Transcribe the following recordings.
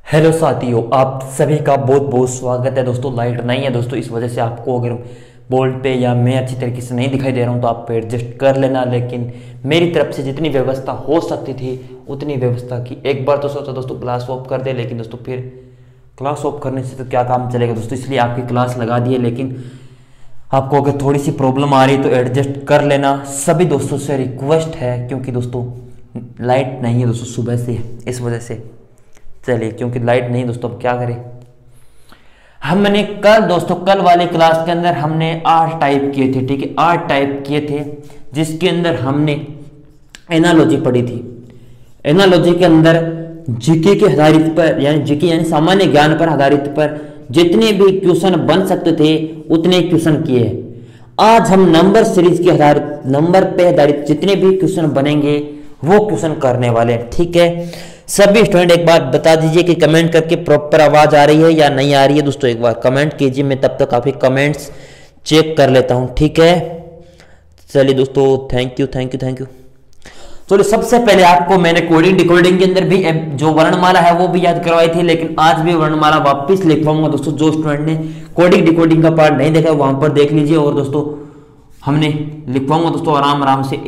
Hello साथियों, आप सभी का बहुत बहुत स्वागत है। दोस्तों लाइट नहीं है दोस्तों, इस वजह से आपको अगर बोर्ड पे या मैं अच्छी तरीके से नहीं दिखाई दे रहा हूँ तो आप एडजस्ट कर लेना। लेकिन मेरी तरफ से जितनी व्यवस्था हो सकती थी उतनी व्यवस्था की। एक बार तो सोचा दोस्तों क्लास ऑफ कर दे, लेकिन दोस्तों फिर क्लास ऑफ करने से तो क्या काम चलेगा दोस्तों, इसलिए आपकी क्लास लगा दी है। लेकिन आपको अगर थोड़ी सी प्रॉब्लम आ रही है तो एडजस्ट कर लेना। सभी दोस्तों से रिक्वेस्ट है, क्योंकि दोस्तों लाइट नहीं है दोस्तों सुबह से, इस वजह से। चलिए, क्योंकि लाइट नहीं दोस्तों अब क्या करें। हमने कल वाली क्लास के अंदर हमने 8 टाइप किए थे, ठीक है, 8 टाइप किए थे, जिसके अंदर हमने एनालॉजी पढ़ी थी। एनालॉजी के अंदर जीके के आधारित पर, यानी जीके यानी सामान्य ज्ञान पर आधारित पर जितने भी क्वेश्चन बन सकते थे उतने क्वेश्चन किए हैं। आज हम नंबर सीरीज के आधारित, नंबर पे आधारित जितने भी क्वेश्चन बनेंगे वो क्वेश्चन करने वाले हैं, ठीक है। सभी स्टूडेंट एक बार बता दीजिए कि कमेंट करके प्रॉपर आवाज आ रही है या नहीं आ रही है। दोस्तों एक बार कमेंट कीजिए, मैं तब तक काफी कमेंट्स चेक कर लेता हूं, ठीक है। चलिए दोस्तों, thank you thank you thank you. चलिए, सबसे पहले आपको मैंने कोडिंग डिकोडिंग के अंदर भी जो वर्णमाला है वो भी याद करवाई थी, लेकिन आज भी वर्णमाला वापस लिखवाऊंगा दोस्तों। जो स्टूडेंट ने कोडिंग डिकोडिंग का पार्ट नहीं देखा वहां पर देख लीजिए। और दोस्तों हमने लिखवाऊंगा दोस्तों आराम आराम से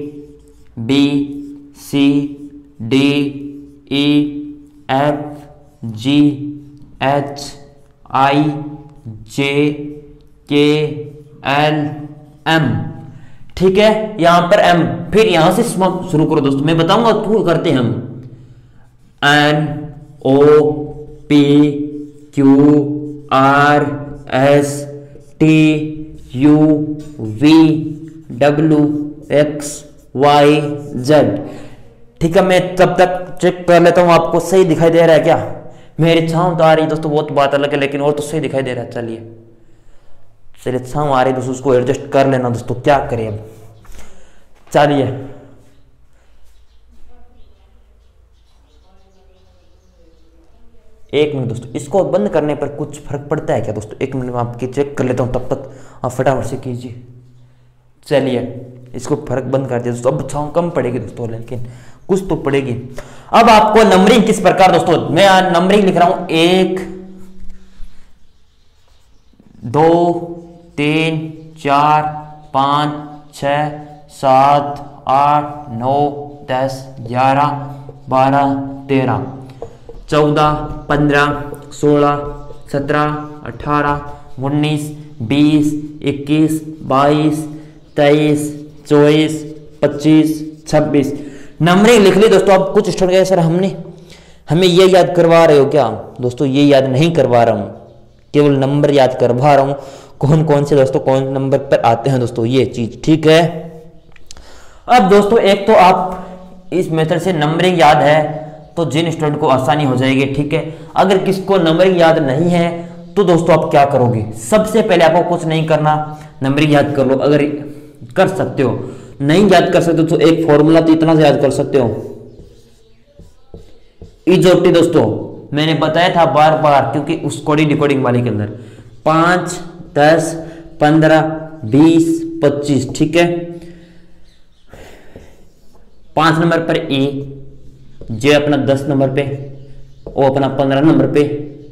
ABCD EFGHIJKLM, ठीक है। यहां पर M, फिर यहां से शुरू करो दोस्तों, मैं बताऊंगा तो करते हैं हम। NOPQRSTUVWXYZ, ठीक है। मैं तब तक चेक कर लेता हूं आपको सही दिखाई दे रहा है क्या। मेरी छांव तो आ रही दोस्तों, बहुत बात अलग है, लेकिन और तो सही दिखाई दे रहा है। चलिए छांव आ रही दोस्तों, उसको एडजस्ट कर लेना दोस्तों, क्या करें अब। चलिए एक मिनट दोस्तों, इसको बंद करने पर कुछ फर्क पड़ता है क्या दोस्तों? एक मिनट में आपकी चेक कर लेता हूं, तब तक आप फटाफट से कीजिए। चलिए इसको फर्क बंद कर दिया दोस्तों। अब छांव कम पड़ेगी दोस्तों, लेकिन कुछ तो पड़ेगी। अब आपको नंबरिंग किस प्रकार दोस्तों, मैं नंबरिंग लिख रहा हूं 1 2 3 4 5 6 7 8 9 10 11 12 13 14 15 16 17 18 19 20 21 22 23 24 25 26 नंबरिंग लिख ली दोस्तों। अब कुछ स्टूडेंट कहे सर हमें ये याद करवा रहे हो क्या? दोस्तों ये याद नहीं करवा रहा हूं, केवल नंबर याद करवा रहा हूं, कौन कौन से दोस्तों कौन नंबर पर आते हैं दोस्तों, ये चीज, ठीक है। अब दोस्तों एक तो आप इस मेथड से नंबरिंग याद है तो जिन स्टूडेंट को आसानी हो जाएगी, ठीक है। अगर किसको नंबरिंग याद नहीं है तो दोस्तों आप क्या करोगे, सबसे पहले आपको कुछ नहीं करना, नंबरिंग याद कर लो। अगर कर सकते हो, नहीं याद कर सकते तो एक फॉर्मूला तो इतना से याद कर सकते हो, इजोटी दोस्तों, मैंने बताया था बार बार, क्योंकि उस कोडिंग डिकोडिंग वाले के अंदर 5 10 15 20 25, ठीक है। 5 नंबर पर ए, जे अपना 10 नंबर पे, ओ अपना 15 नंबर पे,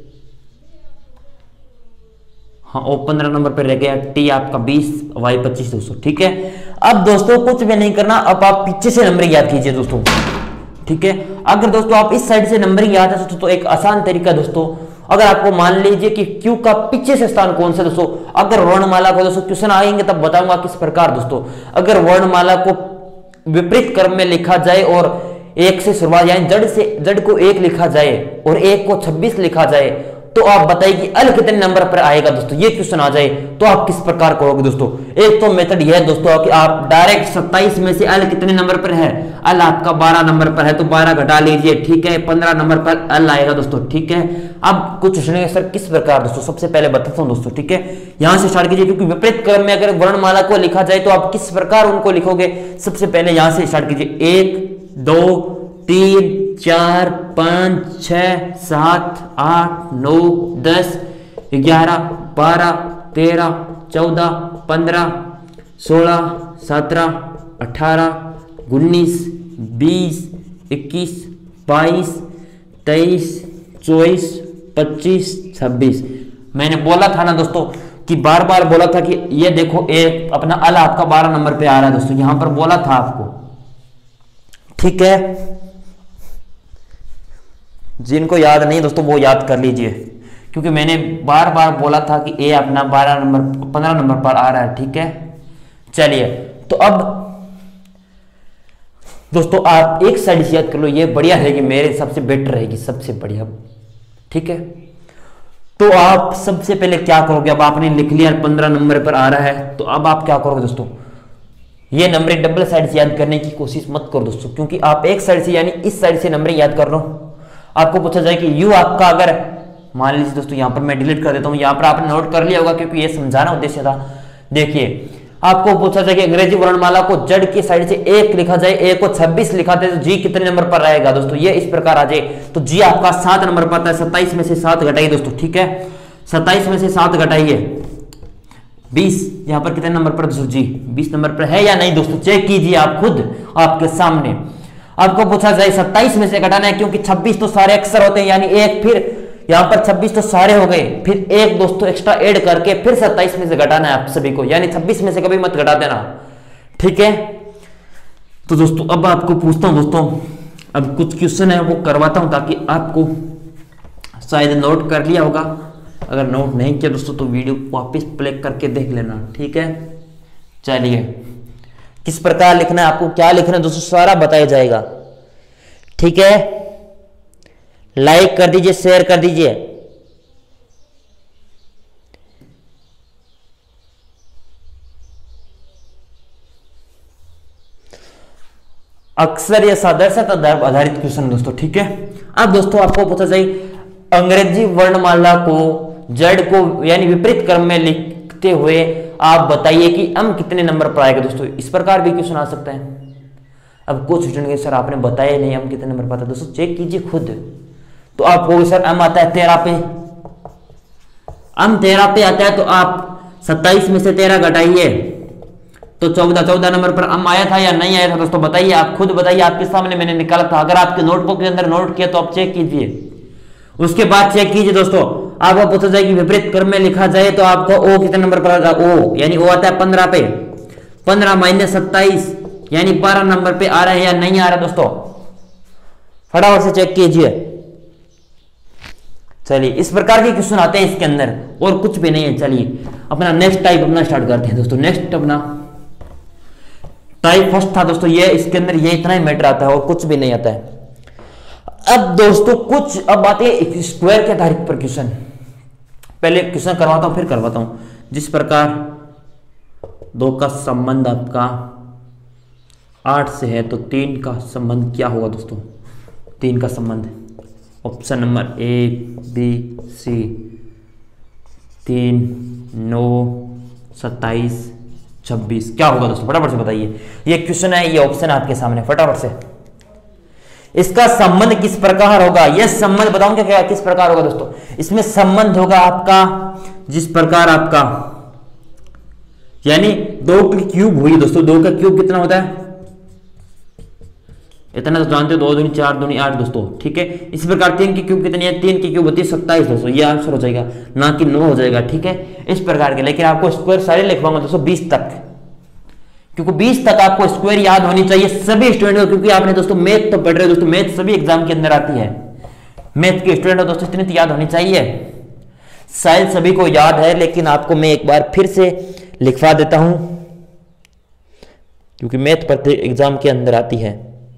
हाँ ओ 15 नंबर पे रह गया, टी आपका 20, वाई 25 दोस्तों, ठीक है। अब दोस्तों कुछ भी नहीं करना, अब आप पीछे से नंबर याद कीजिए दोस्तों, ठीक है। अगर दोस्तों आप इस साइड से नंबर याद है दोस्तों तो एक आसान तरीका दोस्तों, अगर आपको मान लीजिए कि क्यू का पीछे से स्थान कौन सा दोस्तों, अगर वर्णमाला को दोस्तों क्वेश्चन आएंगे तब बताऊंगा किस प्रकार दोस्तों। अगर वर्णमाला को विपरीत क्रम में लिखा जाए और 1 से शुरुआत, यानी जड़ को 1 लिखा जाए और 1 को 26 लिखा जाए, तो आप बताइए कि अल कितने नंबर पर आएगा दोस्तों, ये क्वेश्चन आ जाए तो आप किस प्रकार करोगे दोस्तों। एक तो मेथड यह है दोस्तों कि आप डायरेक्ट 27 में से अल कितने नंबर पर है, अल आपका 12 नंबर पर है तो 12 घटा लीजिए, ठीक है। 15 नंबर पर अल आएगा दोस्तों, ठीक है। अब कुछ सर किस प्रकार दोस्तों, सबसे पहले बताता हूं दोस्तों, ठीक है। यहां से स्टार्ट कीजिए, क्योंकि विपरीत क्रम में अगर वर्णमाला को लिखा जाए तो आप किस प्रकार उनको लिखोगे। सबसे पहले यहां से स्टार्ट कीजिए, 1 2 3 4 5 6 7 8 9 10 11 12 13 14 15 16 17 18 19 20 21 22 23 24, 25, 26। मैंने बोला था ना दोस्तों कि बार बार बोला था कि ये देखो एक अपना अल आपका 12 नंबर पे आ रहा है दोस्तों, यहां पर बोला था आपको, ठीक है। जिनको याद नहीं दोस्तों वो याद कर लीजिए, क्योंकि मैंने बार बार बोला था कि ए अपना 12 नंबर 15 नंबर पर आ रहा है, ठीक है। चलिए तो अब दोस्तों आप एक साइड से याद कर लो, ये बढ़िया रहेगी, मेरे हिसाब से बेटर रहेगी, सबसे बढ़िया, ठीक है। तो आप सबसे पहले क्या करोगे, अब आपने लिख लिया 15 नंबर पर आ रहा है, तो अब आप क्या करोगे दोस्तों, ये नंबर डबल साइड से याद करने की कोशिश मत करो दोस्तों, क्योंकि आप एक साइड से यानी इस साइड से नंबर याद कर लो। आपको पूछा जाए कि यू आपका अगर मान लीजिए दोस्तों, यहां पर मैं डिलीट कर देता हूं, यहां पर आपने नोट कर लिया होगा क्योंकि ये समझाना उद्देश्य था। देखिए आपको पूछा जाए कि अंग्रेजी वर्णमाला को जड़ की साइड से 1 लिखा जाए, ए को 26 लिखा जाए, तो जी कितने नंबर पर रहेगा दोस्तों, ये इस प्रकार आ जाए। तो जी आपका 7 नंबर पर आता है, 27 में से 7 घटाइए दोस्तों, ठीक है। 27 में से 7 घटाइए 20, यहां पर कितने नंबर पर दोस्तों, जी 20 नंबर पर है या नहीं दोस्तों, चेक कीजिए आप खुद आपके सामने। आपको पूछा जाए 27 में से घटाना है, क्योंकि 26 तो सारे अक्सर होते हैं, यानी एक, फिर यहां पर 26 तो सारे हो गए, फिर एक दोस्तों एक्स्ट्रा ऐड करके फिर 27 में से घटाना है आप सभी को, यानी 26 में से कभी मत घटा देना, ठीक है। तो दोस्तों अब आपको पूछता हूं दोस्तों, अब कुछ क्वेश्चन है वो करवाता हूं, ताकि आपको शायद नोट कर लिया होगा, अगर नोट नहीं किया दोस्तों तो वीडियो वापस प्ले करके देख लेना, ठीक है। चलिए किस प्रकार लिखना है, आपको क्या लिखना है दोस्तों, सारा बताया जाएगा, ठीक है। लाइक कर दीजिए, शेयर कर दीजिए। अक्सर या सादृश्यता आधारित क्वेश्चन दोस्तों, ठीक है। अब दोस्तों आपको पूछा जाए अंग्रेजी वर्णमाला को जड़ को यानी विपरीत क्रम में लिखते हुए आप बताइए कि अम कितने नंबर पर आएगा दोस्तों, इस प्रकार भी क्वेश्चन आ सकता है। अब कुछ स्टूडेंट के सर आपने बताया नहीं अम कितने नंबर पर आता है, दोस्तों चेक कीजिए खुद। तो आप कहोगे सर अम आता है 13 पे, अम 13 पे आता है, तो आप 27 में से 13 घटाइए तो 14 नंबर पर अम आया था या नहीं आया था दोस्तों, बताइए, आप खुद बताइए, आपके सामने मैंने निकाला था। अगर आपके नोटबुक के अंदर नोट किया तो आप चेक कीजिए, उसके बाद चेक कीजिए दोस्तों। आपको पूछा जाए कि विपरीत क्रम में लिखा जाए तो आपको ओ कितने नंबर पर आता है, ओ यानी ओ आता है 15 पे, 15 माइनस 27 यानी 12 नंबर पे आ रहा है या नहीं आ रहा दोस्तों, फटाफट से चेक कीजिए। चलिए इस प्रकार के क्वेश्चन आते हैं इसके अंदर, और कुछ भी नहीं है। चलिए अपना नेक्स्ट टाइप अपना स्टार्ट करते हैं दोस्तों। नेक्स्ट अपना टाइप फर्स्ट था दोस्तों, ये इसके अंदर ये इतना ही मैटर आता है और कुछ भी नहीं आता है। अब दोस्तों कुछ अब आते हैं स्क्वायर के आधारित पर क्वेश्चन। पहले क्वेश्चन करवाता हूं फिर करवाता हूं। जिस प्रकार 2 का संबंध आपका 8 से है तो 3 का संबंध क्या होगा दोस्तों, 3 का संबंध option number A B C, 3, 9, 27, 26 क्या होगा दोस्तों, फटाफट से बताइए। ये क्वेश्चन है, ये ऑप्शन है आपके सामने, फटाफट से। इसका संबंध किस प्रकार होगा, यह संबंध बताऊंगा क्या किस प्रकार होगा दोस्तों। इसमें संबंध होगा आपका जिस प्रकार आपका यानी 2 की क्यूब हुई दोस्तों, 2 का क्यूब कितना होता है, इतना तो जानते हो, 2 दूनी 4 दूनी 8 दोस्तों, ठीक है। इस प्रकार 3 की क्यूब कितनी है, 3 की क्यूब होती है 27 दोस्तों, ये आंसर हो जाएगा, ना कि 9 हो जाएगा, ठीक है। इस प्रकार के, लेकिन आपको स्क्वायर सारे लिखवाऊंगा दोस्तों 20 तक, क्योंकि 20 तक आपको स्क्वायर याद होनी चाहिए सभी स्टूडेंट को, क्योंकि आपने दोस्तों मैथ तो पढ़ रहे हो दोस्तों, मैथ सभी एग्जाम के अंदर आती है। मैथ के स्टूडेंट हो दोस्तों, इतनी तो याद होनी चाहिए, शायद सभी को याद है, लेकिन आपको मैं एक बार फिर से लिखवा देता हूं, क्योंकि मैथ प्रत्येक एग्जाम के अंदर आती है।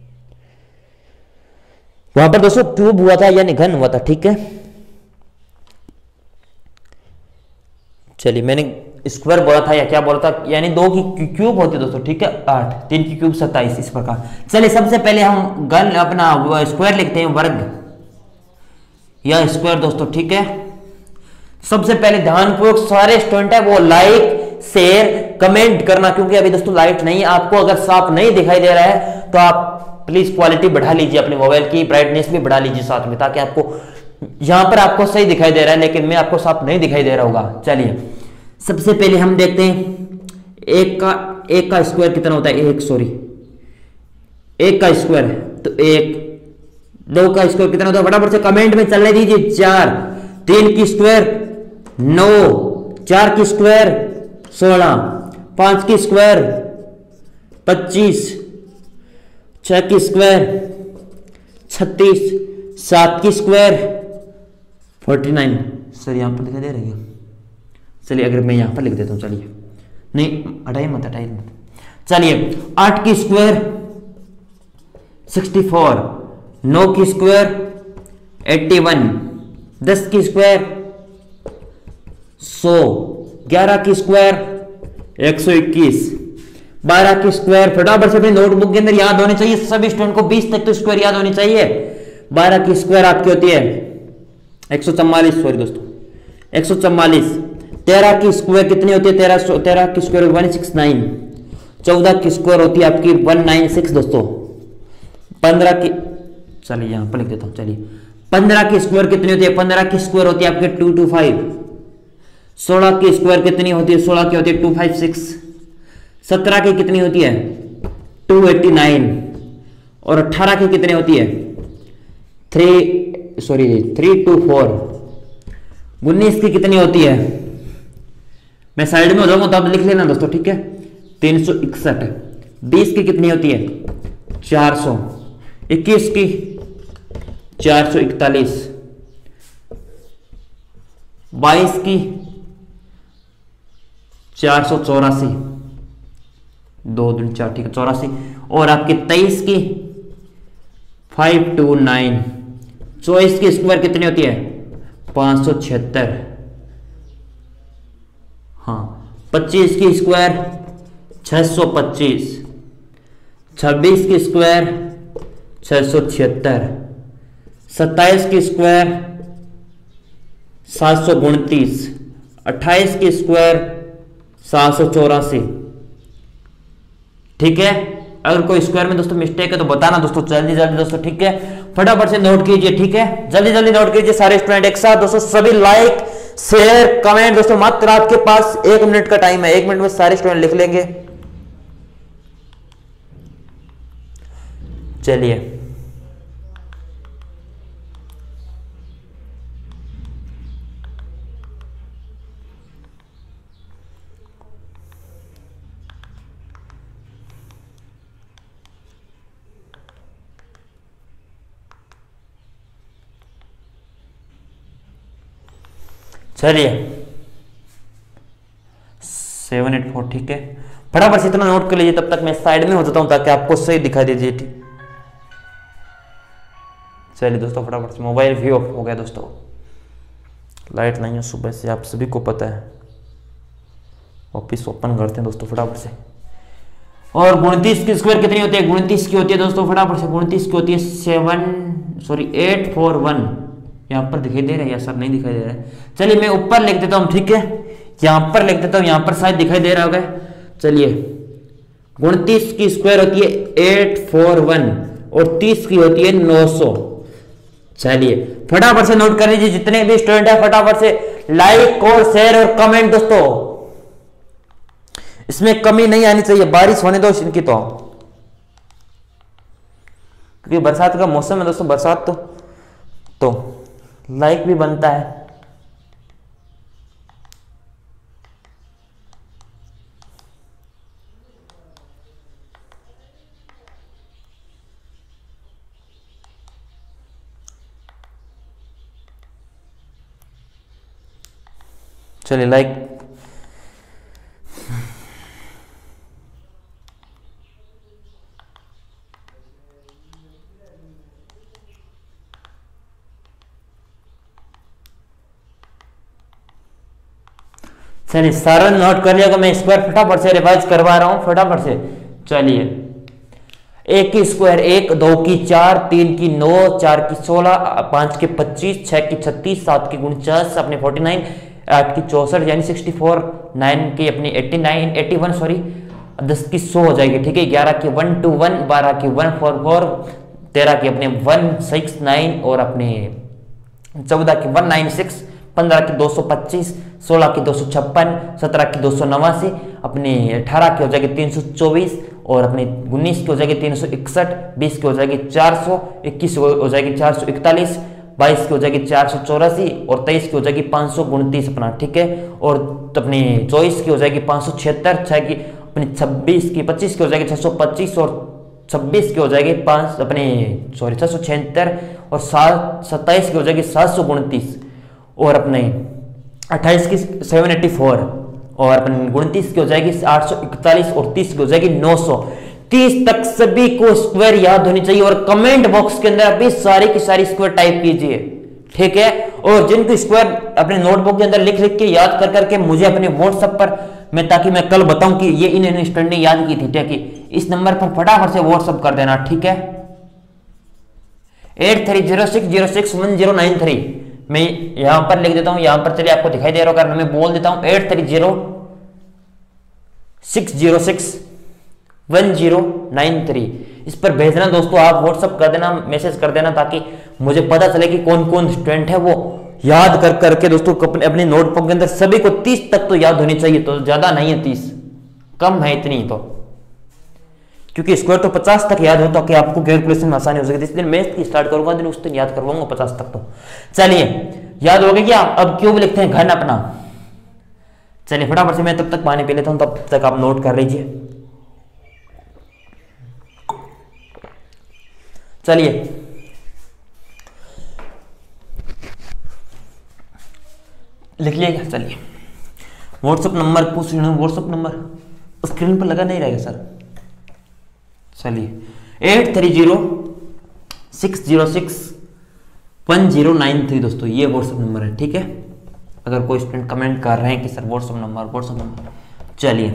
वहां पर दोस्तों क्यूब हुआ था यानी घन हुआ था, ठीक है। चलिए मैंने स्क्वायर बोला था या क्या बोला था, यानी 2 की क्यूब होती है दोस्तों, ठीक है 8, 3 की क्यूब 27, इस प्रकार। चलिए सबसे पहले हम घन अपना स्क्वायर लिखते हैं, वर्ग या स्क्वायर दोस्तों, ठीक है। सबसे पहले ध्यानपूर्वक सारे स्टूडेंट है वो लाइक शेयर कमेंट करना, क्योंकि अभी दोस्तों लाइट नहीं है। आपको अगर साफ नहीं दिखाई दे रहा है तो आप प्लीज क्वालिटी बढ़ा लीजिए, अपने मोबाइल की ब्राइटनेस भी बढ़ा लीजिए साथ में, ताकि आपको यहां पर आपको सही दिखाई दे रहा है, लेकिन मैं आपको साफ नहीं दिखाई दे रहा होगा। चलिए सबसे पहले हम देखते हैं एक का स्क्वायर कितना होता है, 1 का स्क्वायर है तो 1, 2 का स्क्वायर कितना होता है फटाफट से कमेंट में चलने दीजिए। 4, 3 की स्क्वायर 9, 4 की स्क्वायर 16, 5 की स्क्वायर 25, 6 की स्क्वायर 36, 7 की स्क्वायर 49। सर यहां पर दिखाई दे रही है? चलिए अगर मैं यहां पर लिख देता हूं, चलिए नहीं हटाइए मत, हटाइए मत। चलिए 8 की स्क्वायर 64, 9 की स्क्वायर 81, 10 की स्क्वायर 100, 11 की स्क्वायर 121, 12 की स्क्वायर फटाफट से अपनी नोटबुक के अंदर याद होनी चाहिए सभी स्टूडेंट को, 20 तक तो स्क्वायर याद होनी चाहिए। 12 की स्क्वायर आपकी होती है 144, सॉरी दोस्तों 144। 13 की स्क्वायर कितनी होती है? 13 की स्क्वायर 169। 14 की स्क्वायर होती है आपकी 196 दोस्तों। 15 की, चलिए यहां पर लिख देता हूं, चलिए 15 की स्क्वायर कितनी होती है? 15 की स्क्वायर होती है आपके 225। 16 की स्क्वायर कितनी होती है? 16 की होती है 256। 17 की कितनी होती है? 289। और 18 की कितनी होती है? 324। 19 की कितनी होती है? मैं साइड में हो जाऊंगा तो आप लिख लेना दोस्तों, ठीक है? 361। 20 की कितनी होती है? 400। 21 की 441। 22 की 484, 2 दूनी 4, ठीक है 84। और आपके 23 की 529। 24 की स्क्वायर कितनी होती है? 576। हाँ 25 की स्क्वायर 625। 26 की स्क्वायर 676। 27 की स्क्वायर 729। 28 की स्क्वायर 784। ठीक है? अगर कोई स्क्वायर में दोस्तों मिस्टेक है तो बताना दोस्तों, जल्दी जल्दी दोस्तों, ठीक है? फटाफट से नोट कीजिए, ठीक है? जल्दी जल्दी नोट कीजिए सारे स्टूडेंट एक साथ दोस्तों। सभी लाइक शेयर कमेंट दोस्तों, मात्र आपके पास 1 मिनट का टाइम है, 1 मिनट में सारे स्टूडेंट लिख लेंगे। चलिए चलिए 784, ठीक है? फटाफट से इतना नोट कर लीजिए, तब तक मैं साइड में हो जाता हूं ताकि आपको सही दिखाई दीजिए, ठीक? चलिए दोस्तों फटाफट से, मोबाइल भी ऑफ हो गया दोस्तों, लाइट नहीं है सुबह से, आप सभी को पता है। ऑफिस ओपन करते हैं दोस्तों फटाफट से। और 29 की स्क्वायर कितनी होती है? 29 की होती है दोस्तों फटाफट से, 29 की होती है 841। यहां पर दिखाई दे रहा है या सर नहीं दिखाई दे रहा है? चलिए मैं ऊपर लिख देता हूं, ठीक है? यहां पर लिख देता हूं, यहां पर शायद दिखाई दे रहा होगा। चलिए 29 की स्क्वायर होती है 841 और 30 की होती है 900। चलिए फटाफट से नोट कर लीजिए, जितने भी स्टूडेंट है फटाफट से लाइक और शेयर और कमेंट दोस्तों, इसमें कमी नहीं आनी चाहिए। बारिश होने दो इनकी तो, क्योंकि बरसात का मौसम है दोस्तों, बरसात तो लाइक भी बनता है। चलिए लाइक, चलिए सारा नोट कर लिया, मैं स्क्वायर फटाफट से रिवाइज करवा रहा हूं फटाफट से। चलिए 1 की स्क्वायर 1, 2 की 4, 3 की 9, 4 की 16, 5 की 25, 6 की 36, 7 की 49, अपने 49, 8 की 64 यानी 64, 9 की अपनी 89, 81 सॉरी, 10 की 100 हो जाएगी, ठीक है? 11 की 121, 12 की 144, 13 की अपने 169 और अपने 14 की 196, 15 की 225, 16 की 256, 17 की 289, अपनी 18 की हो जाएगी 324 और अपनी 19 की हो जाएगी 361, 20 की हो जाएगी 400, 21 की हो जाएगी 441, 22 की हो जाएगी 484 और 23 की हो जाएगी 529 अपना, ठीक है। और अपनी 24 की हो जाएगी 576, 6 की अपनी 26 की 25 की हो जाएगी 625 और 26 की हो जाएगी 5 अपने सॉरी 676 और 27 की हो जाएगी 729 और अपने 28 की 784 और अपने 29 की हो जाएगी 841 और 30 की हो जाएगी 900। 30 तक सभी को स्क्वायर याद होनी चाहिए और कमेंट बॉक्स के अंदर अभी सारी की सारी स्क्वायर टाइप कीजिए, ठीक है। और जिनको स्क्वायर अपने नोटबुक के अंदर लिख लिख के याद कर करके मुझे अपने व्हाट्सएप पर मैं ताकि मैं कल बताऊं कि ये इन स्टूडेंट ने याद की थी, ठीक है। इस नंबर पर फटाफट से व्हाट्सएप कर देना, ठीक है। 8306061093 मैं यहां पर लिख देता हूं, यहां पर चलिए आपको दिखाई दे रहा होगा, मैं बोल देता हूं 83061093 इस पर भेजना दोस्तों, आप व्हाट्सएप कर देना, मैसेज कर देना ताकि मुझे पता चले कि कौन कौन स्टूडेंट है वो याद कर करके दोस्तों अपने नोटबुक के अंदर सभी को 30 तक तो याद होनी चाहिए, तो ज्यादा नहीं है 30, कम है इतनी तो, क्योंकि स्क्वायर तो 50 तक याद हो ताकि आपको कैलकुलेशन में आसानी हो सके। इस दिन मैथ की स्टार्ट करूंगा दिन उस दिन याद करवाऊंगा 50 तक तो। चलिए याद हो गया क्या? अब क्यूब लिखते हैं घन अपना। चलिए फटाफट से मैं तब तक पानी पी लेता हूं, तब तक आप नोट कर लीजिए। चलिए लिख लिएगा। चलिए व्हाट्सएप नंबर पूछ रहे हैं, व्हाट्सएप नंबर स्क्रीन पर लगा नहीं रहेगा सर। चलिए 8306061093 दोस्तों ये व्हाट्सएप नंबर है, ठीक है। अगर कोई स्टूडेंट कमेंट कर रहे हैं कि सर व्हाट्सएप नंबर, चलिए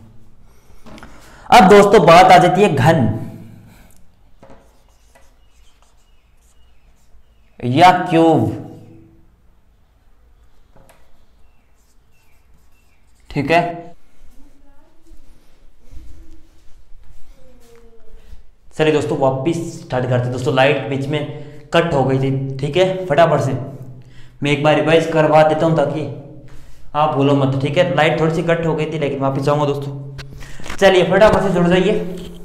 अब दोस्तों बात आ जाती है घन या क्यूब, ठीक है। चलिए दोस्तों वापिस स्टार्ट करते हैं। दोस्तों लाइट बीच में कट हो गई थी, ठीक है। फटाफट से मैं एक बार रिवाइज करवा देता हूं ताकि आप भूलो मत, ठीक है। लाइट थोड़ी सी कट हो गई थी लेकिन वापिस जाऊंगा दोस्तों। चलिए फटाफट से जुड़ जाइए।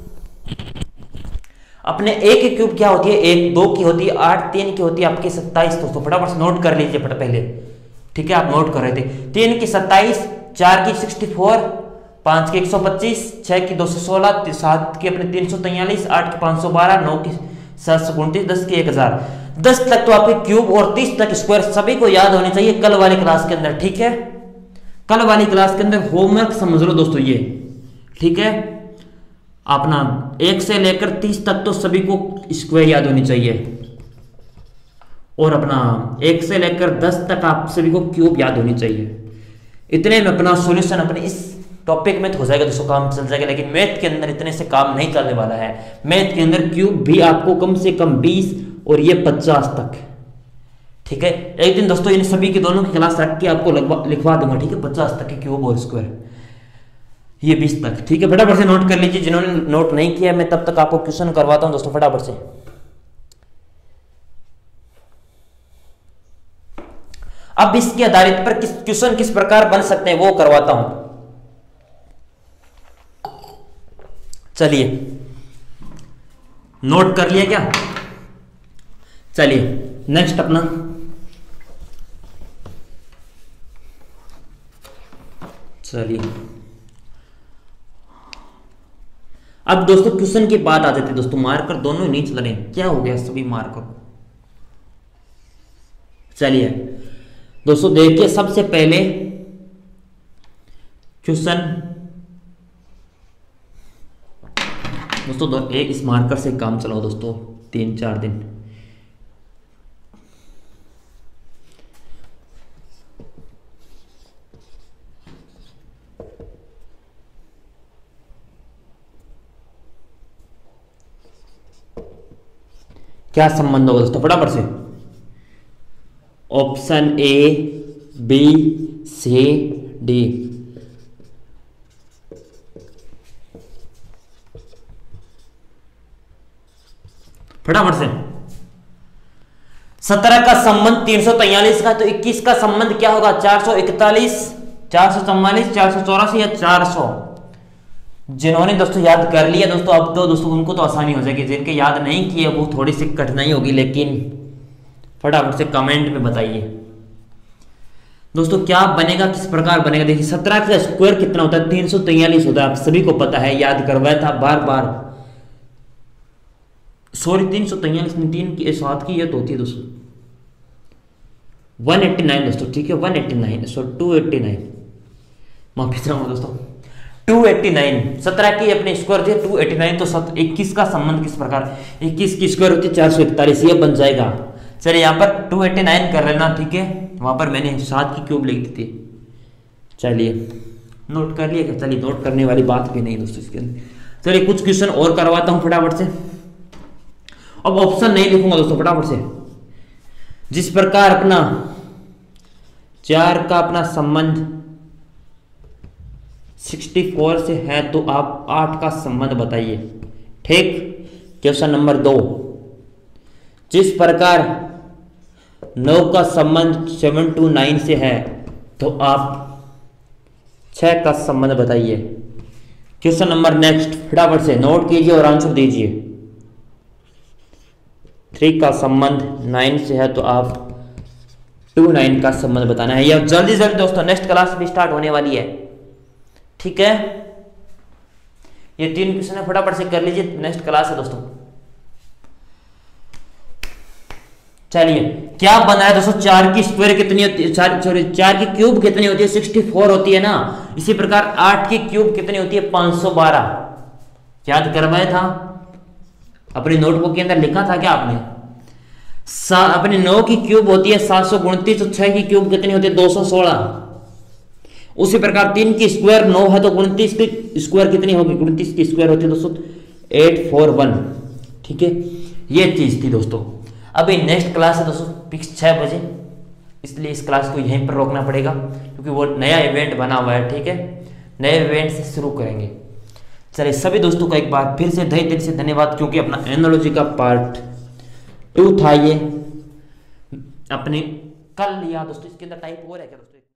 अपने एक की क्यूब क्या होती है? 1 2 की होती है 8, 3 की होती है आपकी 27 दोस्तों। फटाफट से नोट कर लीजिए पहले, ठीक है। आप नोट कर रहे थे 3 की 27, 4 की 64, 5 की 125, 6 की 216, 7 की अपने 343, 8 की 512, 9 की 729, 10 की 1000। 10 तक तो आपके क्यूब और 30 तक स्क्वायर सभी को याद होने चाहिए कल वाली क्लास के अंदर, ठीक है। कल वाली क्लास के अंदर होमवर्क समझ लो दोस्तों ये, ठीक है। अपना 1 से लेकर 30 तक तो सभी को स्क्वायर याद होनी चाहिए और अपना 1 से लेकर 10 तक आप सभी को क्यूब याद होनी चाहिए। इतने में अपना सॉल्यूशन अपने इस टॉपिक में तो हो जाएगा दोस्तों, काम चल जाएगा। लेकिन मैथ के अंदर इतने से काम नहीं चलने वाला है। मैथ के अंदर क्यूब भी आपको कम से कम 20 और ये 50 तक, ठीक है। एक दिन दोस्तों इन सभी की दोनों की क्लास रख के आपको लिखवा दूंगा, ठीक है। 50 तक के क्यूब और स्क्वायर, ये 20 तक, ठीक है। फटाफट से नोट कर लीजिए जिन्होंने नोट नहीं किया। मैं तब तक आपको क्वेश्चन करवाता हूं दोस्तों फटाफट से। अब इसके आधारित पर क्वेश्चन किस प्रकार बन सकते हैं वो करवाता हूं। चलिए नोट कर लिया क्या? चलिए नेक्स्ट अपना चलिए अब दोस्तों क्वेश्चन की बात आ जाती है दोस्तों। मार्कर दोनों नहीं चल रहे, क्या हो गया सभी मार्कर? चलिए दोस्तों देखिए सबसे पहले क्वेश्चन दोस्तों एक इस मार्कर से काम चलाओ दोस्तों 3-4 दिन। क्या संबंध होगा दोस्तों फटाफट से? Option A, B, C, D. फटाफट से 17 का संबंध 343 का, तो 21 का संबंध क्या होगा? 441, 444, 484 या 400। जिन्होंने दोस्तों याद कर लिया दोस्तों, अब तो दोस्तों उनको तो आसानी हो जाएगी। जिनके याद नहीं किए वो थोड़ी सी कठिनाई होगी, लेकिन फटाफट से कमेंट में बताइए दोस्तों क्या बनेगा, किस प्रकार बनेगा। देखिए 17 का स्क्वायर कितना होता है? 343 होता है, आप सभी को पता है, याद करवाया था बार बार। सॉरी 343 में 3 की 7 की ये तो होती है दोस्तों 189 दोस्तों, ठीक है 189 सॉरी 289, माफी चाहूंगा दोस्तों 289। 17 की अपने स्क्वायर थे 289, तो 21 का संबंध किस प्रकार? 21 की स्क्वायर होती है 441, ये बन जाएगा। चलिए यहाँ पर 289 कर लेना, ठीक है। वहां पर मैंने 7 की क्यूब लिख दी थी, चलिए नोट कर लिया क्या? चलिए नोट करने वाली बात भी नहीं दोस्तों इसके अंदर। चलिए कुछ क्वेश्चन और करवाता हूं फटाफट से। अब ऑप्शन नहीं लिखूंगा दोस्तों, फटाफट से। जिस प्रकार अपना 4 का अपना संबंध 64 से है, तो आप 8 का संबंध बताइए, ठीक। क्वेश्चन नंबर 2, जिस प्रकार 9 का संबंध 7 to 9 से है, तो आप 6 का संबंध बताइए। क्वेश्चन नंबर नेक्स्ट, फटाफट से नोट कीजिए और आंसर दीजिए। 3 का संबंध 9 से है, तो आप 2 9 का संबंध बताना है। यह जल्दी जल्दी दोस्तों, नेक्स्ट क्लास भी स्टार्ट होने वाली है, ठीक है। ये 3 क्वेश्चन है, फटाफट से कर लीजिए, नेक्स्ट क्लास है दोस्तों। चलिए क्या बन रहा है दोस्तों? 4 की स्क्वायर कितनी होती है? 4 की क्यूब कितनी होती है? 64 होती है ना। इसी प्रकार 8 की क्यूब कितनी होती है? 512। याद करवाया था, अपनी नोटबुक के अंदर लिखा था क्या आपने? अपनी 9 की क्यूब होती है 729, तो 6 की क्यूब कितनी होती है? 216। उसी प्रकार 3 की स्क्वायर 9 है, तो 29 की स्क्वायर कितनी होगी? 29 की स्क्वायर होती है दोस्तों 841, ठीक है। ये चीज थी दोस्तों। अभी नेक्स्ट क्लास है दोस्तों फिक्स 6 बजे, इसलिए इस क्लास को यहीं पर रोकना पड़ेगा, क्योंकि वो नया इवेंट बना हुआ है, ठीक है। नए इवेंट से शुरू करेंगे। चलिए सभी दोस्तों का एक बार फिर से दिल से धन्यवाद, क्योंकि अपना एनोलॉजी का पार्ट 2 था ये, अपने कल लिया दोस्तों। इसके अंदर टाइप हो रहा है क्या दोस्तों?